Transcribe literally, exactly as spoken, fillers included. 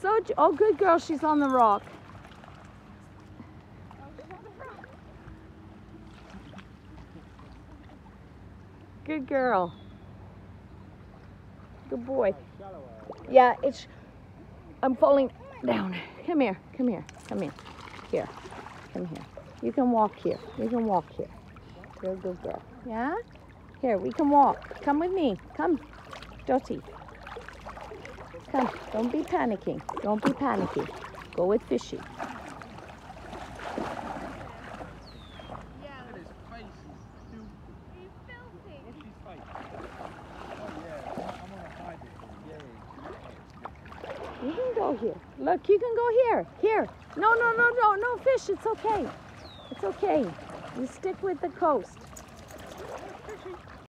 Sojou. Oh, good girl. She's on the rock. Good girl. Good boy. Yeah, it's... I'm falling down. Come here. Come here. Come here. Here. Come here. You can walk here. You can walk here. You're a good girl. Yeah? Here, we can walk. Come with me. Come. Dotty. Come. Don't be panicking. Don't be panicking. Go with Fishy. You can go here. Look, you can go here. Here. No, no, no, no, no fish. It's okay. It's okay. You stick with the coast.